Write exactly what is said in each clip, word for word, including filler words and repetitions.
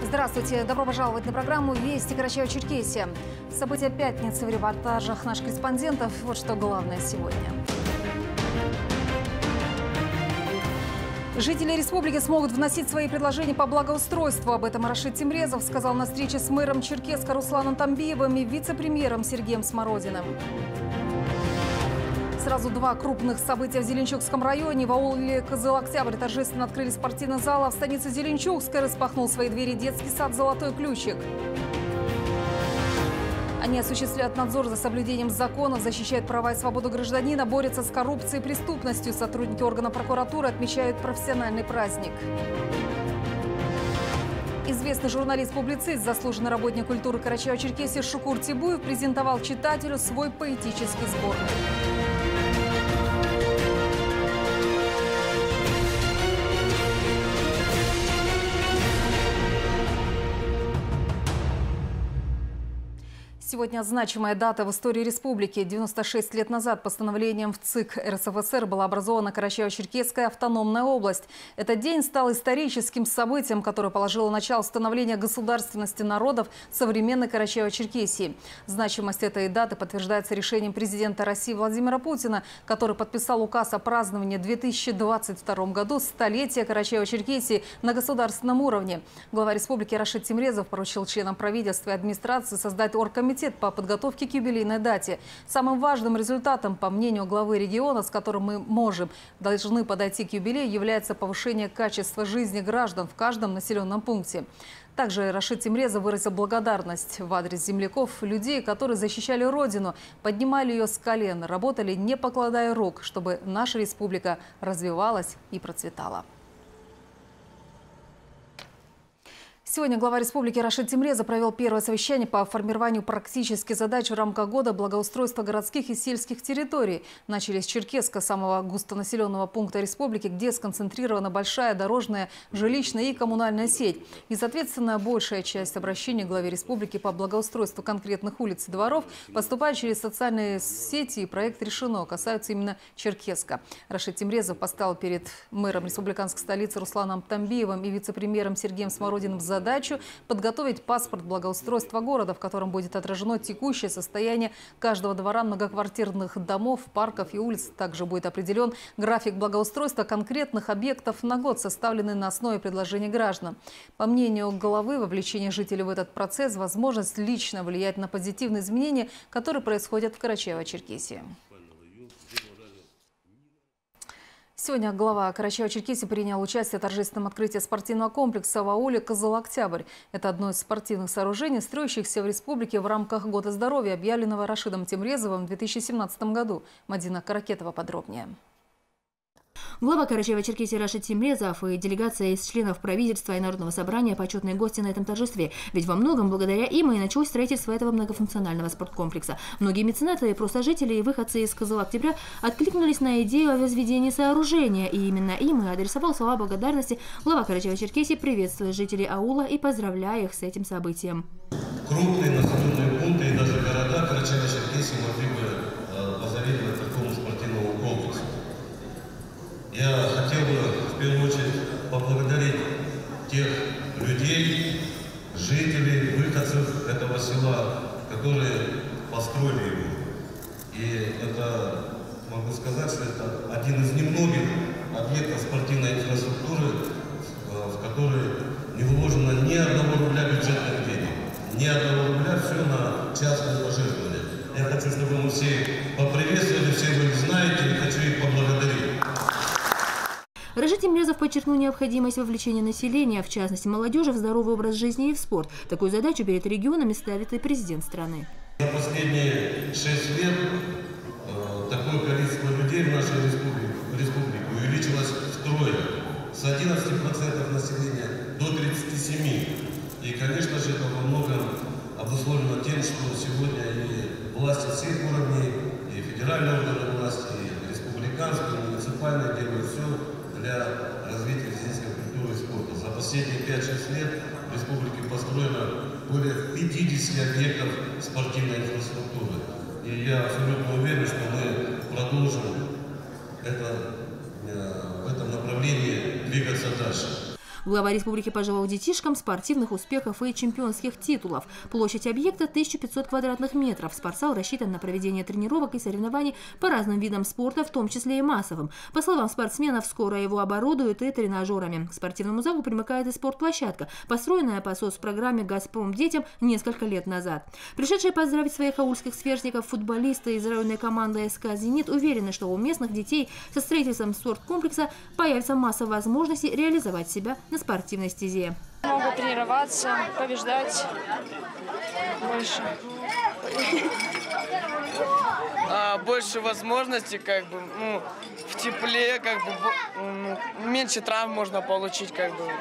Здравствуйте. Добро пожаловать на программу «Вести Карачаево-Черкесия». События пятницы в репортажах наших корреспондентов. Вот что главное сегодня. Жители республики смогут вносить свои предложения по благоустройству. Об этом Рашид Тимрезов сказал на встрече с мэром Черкесска Русланом Тамбиевым и вице-премьером Сергеем Смородиным. Сразу два крупных события в Зеленчукском районе. В ауле Кызыл-Октябрь торжественно открыли спортивный зал, а в станице Зеленчукской распахнул свои двери детский сад «Золотой ключик». Они осуществляют надзор за соблюдением законов, защищают права и свободу гражданина, борются с коррупцией и преступностью. Сотрудники органов прокуратуры отмечают профессиональный праздник. Известный журналист-публицист, заслуженный работник культуры Карачаево-Черкесии Шукур Тибуев презентовал читателю свой поэтический сборник. Сегодня значимая дата в истории республики. девяносто шесть лет назад постановлением в ЦИК РСФСР была образована Карачаево-Черкесская автономная область. Этот день стал историческим событием, которое положило начало становлению государственности народов современной Карачаево-Черкесии. Значимость этой даты подтверждается решением президента России Владимира Путина, который подписал указ о праздновании в две тысячи двадцать втором году столетия Карачаево-Черкесии на государственном уровне. Глава республики Рашид Тимрезов поручил членам правительства и администрации создать оргкомитет по подготовке к юбилейной дате. Самым важным результатом, по мнению главы региона, с которым мы можем, должны подойти к юбилею, является повышение качества жизни граждан в каждом населенном пункте. Также Рашид Тимрезов выразил благодарность в адрес земляков, людей, которые защищали Родину, поднимали ее с колен, работали не покладая рук, чтобы наша республика развивалась и процветала. Сегодня глава республики Рашид Тимрезов провел первое совещание по формированию практических задач в рамках года благоустройства городских и сельских территорий. Начали с Черкесска, самого густонаселенного пункта республики, где сконцентрирована большая дорожная, жилищная и коммунальная сеть. И, соответственно, большая часть обращений к главе республики по благоустройству конкретных улиц и дворов поступает через социальные сети, и проект решено касается именно Черкесска. Рашид Тимрезов поставил перед мэром республиканской столицы Русланом Тамбиевым и вице-премьером Сергеем Смородиным за задачу подготовить паспорт благоустройства города, в котором будет отражено текущее состояние каждого двора, многоквартирных домов, парков и улиц. Также будет определен график благоустройства конкретных объектов на год, составленный на основе предложений граждан. По мнению главы, вовлечение жителей в этот процесс – возможность лично влиять на позитивные изменения, которые происходят в Карачаево-Черкесии. Сегодня глава Карачаево-Черкесии принял участие в торжественном открытии спортивного комплекса в ауле Кызыл-Октябрь. Это одно из спортивных сооружений, строящихся в республике в рамках Года здоровья, объявленного Рашидом Тимрезовым в две тысячи семнадцатом году. Мадина Каракетова подробнее. Глава Карачаево-Черкесии Рашид Тимрезов и делегация из членов правительства и Народного собрания – почетные гости на этом торжестве. Ведь во многом благодаря им и началось строительство этого многофункционального спорткомплекса. Многие меценаты, просто жители и выходцы из Кызыл-Октября откликнулись на идею о возведении сооружения. И именно им и адресовал слова благодарности глава Карачаево-Черкесии, приветствуя жителей аула и поздравляя их с этим событием. Крупные населенные пункты и даже города Карачаево-Черкесии могли бы позавидовать такому спортивному комплексу. Я хотел бы в первую очередь поблагодарить тех людей, жителей, выходцев этого села, которые построили его. И это, могу сказать, что это один из немногих объектов спортивной инфраструктуры, в который не вложено ни одного рубля бюджетных денег, ни одного рубля, все на частное пожертвование. Я хочу, чтобы мы все поприветствовали, все вы их знаете, и хочу их поблагодарить. Рашид Тимрезов подчеркнул необходимость вовлечения населения, в частности молодежи, в здоровый образ жизни и в спорт. Такую задачу перед регионами ставит и президент страны. За последние шесть лет э, такое количество людей в нашей республике, республике увеличилось втрое. С одиннадцати процентов населения до тридцати семи процентов. И, конечно же, это во многом обусловлено тем, что сегодня и власти всех уровней, и федеральные органы власти, и республиканские, и муниципальные делают все для развития физической культуры и спорта. За последние пять-шесть лет в республике построено более пятидесяти объектов спортивной инфраструктуры. И я абсолютно уверен, что мы продолжим это, в этом направлении двигаться дальше. Глава республики пожелал детишкам спортивных успехов и чемпионских титулов. Площадь объекта тысяча пятьсот квадратных метров. Спортзал рассчитан на проведение тренировок и соревнований по разным видам спорта, в том числе и массовым. По словам спортсменов, скоро его оборудуют и тренажерами. К спортивному залу примыкает и спортплощадка, построенная по соцпрограмме «Газпром детям» несколько лет назад. Пришедшие поздравить своих аульских сверстников футболисты из районной команды СК «Зенит» уверены, что у местных детей со строительством спорткомплекса появится масса возможностей реализовать себя на спортивной стезе. Могут тренироваться, побеждать больше. А, больше возможностей, как бы, ну, в тепле, как бы, ну, меньше травм можно получить, как бы.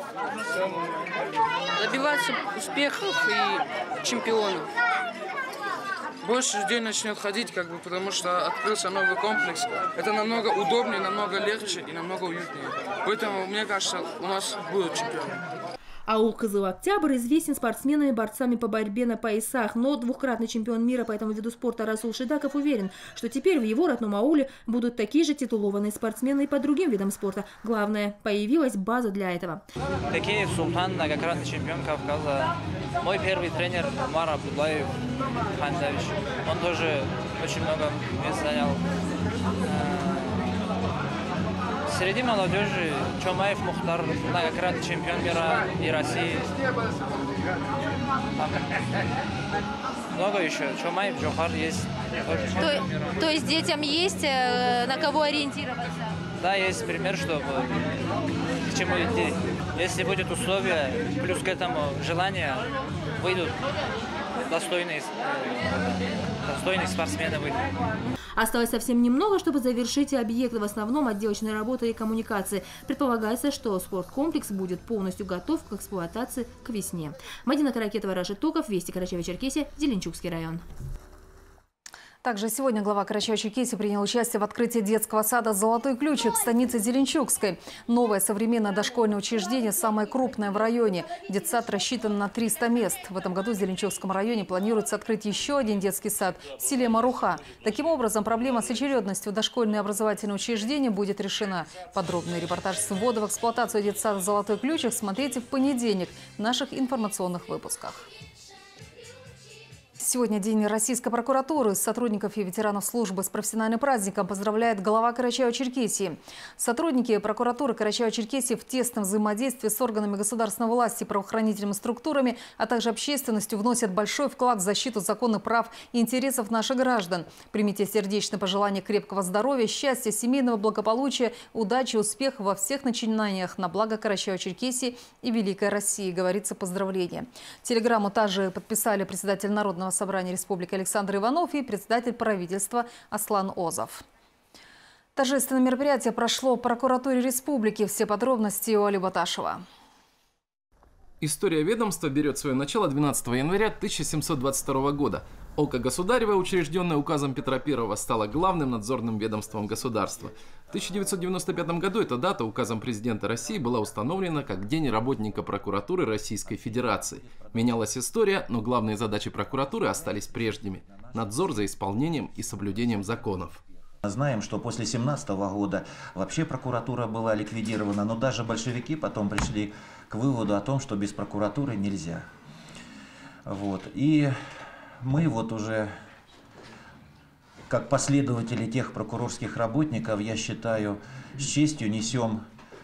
Добиваться успехов и чемпионов. Больше людей начнет ходить, как бы, потому что открылся новый комплекс. Это намного удобнее, намного легче и намного уютнее. Поэтому, мне кажется, у нас будут чемпионы. Аул Кызыл-Октябрь известен спортсменами, борцами по борьбе на поясах, но двукратный чемпион мира по этому виду спорта Расул Шидаков уверен, что теперь в его родном ауле будут такие же титулованные спортсмены и по другим видам спорта. Главное, появилась база для этого. Такие Султан, многократный чемпион Кавказа. Мой первый тренер Умар Абдуллаев Хандович. Он тоже очень много мест занял. Среди молодежи Чомаев Мухтар, многократный чемпион мира и России. Там много еще. Чомаев Джохар есть. То, то есть детям есть на кого ориентироваться? Да, есть пример, чтобы к чему идти. Если будет условия, плюс к этому желание, выйдут достойные, достойные спортсмены выйдут. Осталось совсем немного, чтобы завершить объект, в основном отделочной работы и коммуникации. Предполагается, что спорткомплекс будет полностью готов к эксплуатации к весне. Мадина Каракетова, Рашид Токов, Вести, Карачаево-Черкесия, Зеленчукский район. Также сегодня глава Карачаево-Черкесии принял участие в открытии детского сада «Золотой ключик» в станице Зеленчукской. Новое современное дошкольное учреждение самое крупное в районе. Детсад рассчитан на триста мест. В этом году в Зеленчукском районе планируется открыть еще один детский сад в селе Маруха. Таким образом, проблема с очередностью дошкольные образовательные учреждения будет решена. Подробный репортаж с ввода в эксплуатацию детсада «Золотой ключик» смотрите в понедельник в наших информационных выпусках. Сегодня День Российской прокуратуры. Сотрудников и ветеранов службы с профессиональным праздником поздравляет глава Карачаево-Черкесии. Сотрудники прокуратуры Карачаево-Черкесии в тесном взаимодействии с органами государственной власти, правоохранительными структурами, а также общественностью вносят большой вклад в защиту законных прав и интересов наших граждан. Примите сердечное пожелание крепкого здоровья, счастья, семейного благополучия, удачи, успеха во всех начинаниях на благо Карачаево-Черкесии и Великой России, говорится поздравление. Телеграмму также подписали председатель Народного собрания Республики Александр Иванов и председатель правительства Аслан Озов. Торжественное мероприятие прошло в прокуратуре республики. Все подробности у Али Баташева. История ведомства берет свое начало двенадцатого января тысяча семьсот двадцать второго года. Око Государева, учрежденное указом Петра Первого, стало главным надзорным ведомством государства. В тысяча девятьсот девяносто пятом году эта дата указом президента России была установлена как День работника прокуратуры Российской Федерации. Менялась история, но главные задачи прокуратуры остались прежними. Надзор за исполнением и соблюдением законов. Знаем, что после семнадцатого года вообще прокуратура была ликвидирована, но даже большевики потом пришли к выводу о том, что без прокуратуры нельзя. Вот. И мы вот уже, как последователи тех прокурорских работников, я считаю, с честью несем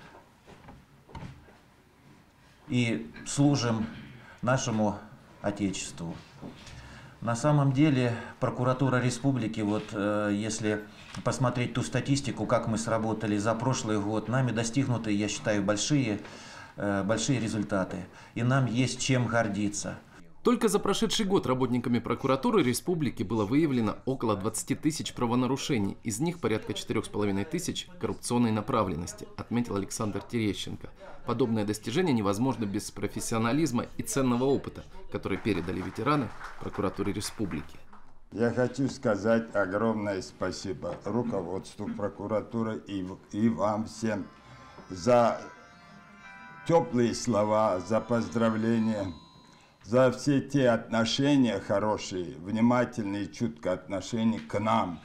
и служим нашему Отечеству. На самом деле прокуратура республики, вот э, если посмотреть ту статистику, как мы сработали за прошлый год, нами достигнуты, я считаю, большие, э, большие результаты. И нам есть чем гордиться. Только за прошедший год работниками прокуратуры республики было выявлено около двадцати тысяч правонарушений. Из них порядка четырёх с половиной тысяч коррупционной направленности, отметил Александр Терещенко. Подобное достижение невозможно без профессионализма и ценного опыта, который передали ветераны прокуратуре республики. Я хочу сказать огромное спасибо руководству прокуратуры и, и вам всем за теплые слова, за поздравления, за все те отношения хорошие, внимательные, чуткие отношения к нам,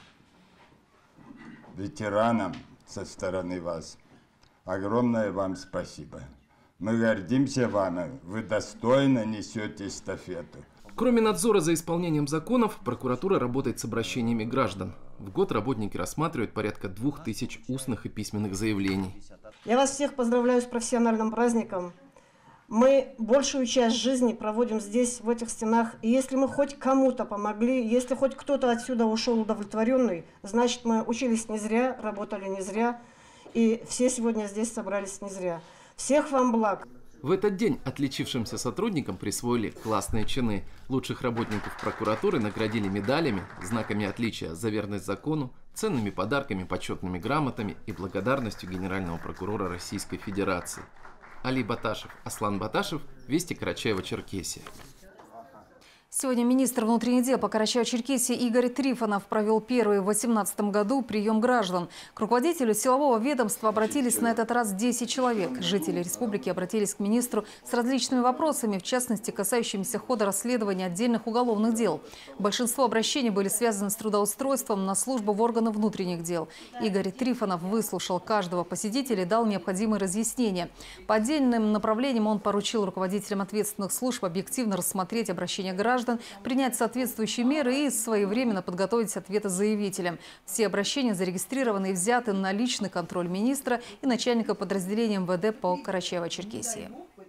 ветеранам, со стороны вас. Огромное вам спасибо. Мы гордимся вами, вы достойно несете эстафету. Кроме надзора за исполнением законов, прокуратура работает с обращениями граждан. В год работники рассматривают порядка двух тысяч устных и письменных заявлений. Я вас всех поздравляю с профессиональным праздником. Мы большую часть жизни проводим здесь, в этих стенах. И если мы хоть кому-то помогли, если хоть кто-то отсюда ушел удовлетворенный, значит, мы учились не зря, работали не зря. И все сегодня здесь собрались не зря. Всех вам благ. В этот день отличившимся сотрудникам присвоили классные чины. Лучших работников прокуратуры наградили медалями, знаками отличия за верность закону, ценными подарками, почетными грамотами и благодарностью генерального прокурора Российской Федерации. Али Баташев, Аслан Баташев, Вести, Карачаево-Черкесия. Сегодня министр внутренних дел по Карачаево-Черкесии Игорь Трифонов провел первый в две тысячи восемнадцатом году прием граждан. К руководителю силового ведомства обратились на этот раз десять человек. Жители республики обратились к министру с различными вопросами, в частности, касающимися хода расследования отдельных уголовных дел. Большинство обращений были связаны с трудоустройством на службу в органы внутренних дел. Игорь Трифонов выслушал каждого посетителя и дал необходимые разъяснения. По отдельным направлениям он поручил руководителям ответственных служб объективно рассмотреть обращения граждан, принять соответствующие меры и своевременно подготовить ответы заявителям. Все обращения зарегистрированы и взяты на личный контроль министра и начальника подразделения эм вэ дэ по Карачаево-Черкесии.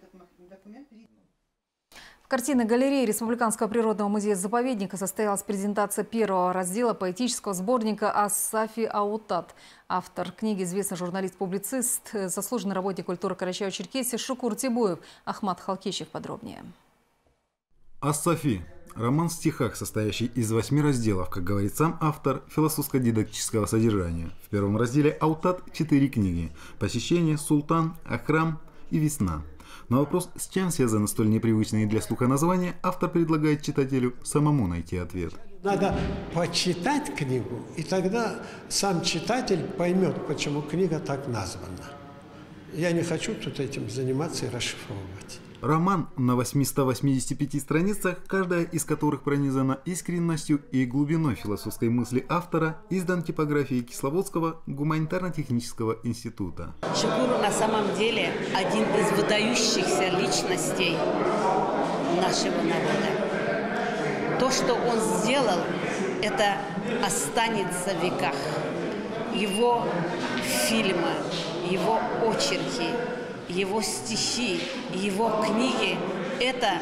В картинной галерее Республиканского природного музея-заповедника состоялась презентация первого раздела поэтического сборника «Ас-Сафи Аутат». Автор книги – известный журналист-публицист, заслуженный работник культуры Карачаево-Черкесии Шукур Тибуев. Ахмат Халкищев подробнее. «Ас-Сафи» – роман в стихах, состоящий из восьми разделов, как говорит сам автор, философско-дидактического содержания. В первом разделе «Аутат» – четыре книги – «Посещение», «Султан», «Ахрам» и «Весна». На вопрос, с чем связаны столь непривычные для слуха названия, автор предлагает читателю самому найти ответ. Надо почитать книгу, и тогда сам читатель поймет, почему книга так названа. Я не хочу тут этим заниматься и расшифровывать. Роман на восьмистах восьмидесяти пяти страницах, каждая из которых пронизана искренностью и глубиной философской мысли автора, издан типографией Кисловодского гуманитарно-технического института. Шукур на самом деле один из выдающихся личностей нашего народа. То, что он сделал, это останется в веках. Его фильмы, его очерки, его стихи, его книги – это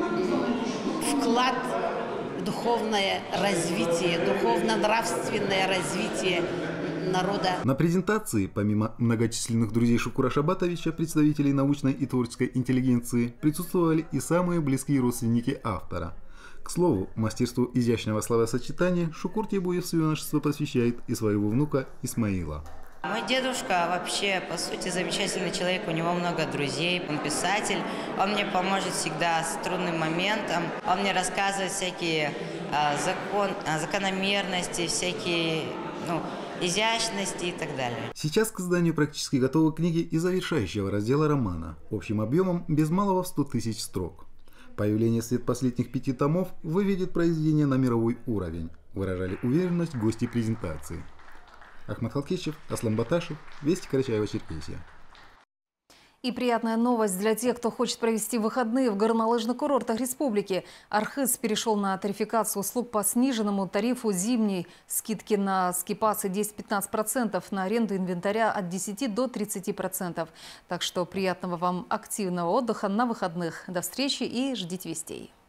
вклад в духовное развитие, духовно-нравственное развитие народа. На презентации, помимо многочисленных друзей Шукура Шабатовича, представителей научной и творческой интеллигенции, присутствовали и самые близкие родственники автора. К слову, мастерству изящного словосочетания Шукур Тибуев с юношества посвящает и своего внука Исмаила. Мой дедушка вообще, по сути, замечательный человек, у него много друзей, он писатель, он мне поможет всегда с трудным моментом, он мне рассказывает всякие а, закон, а, закономерности, всякие ну, изящности и так далее. Сейчас к изданию практически готовы книги из завершающего раздела романа, общим объемом без малого в сто тысяч строк. Появление в свет последних пяти томов выведет произведение на мировой уровень, выражали уверенность гости презентации. Ахмат Халкищев, Аслан Баташев, Вести, Карачаево-Черкесия. И приятная новость для тех, кто хочет провести выходные в горнолыжных курортах республики. Архыз перешел на тарификацию услуг по сниженному тарифу зимней. Скидки на скипасы десять-пятнадцать процентов, на аренду инвентаря от десяти до тридцати процентов. Так что приятного вам активного отдыха на выходных. До встречи и ждите вестей.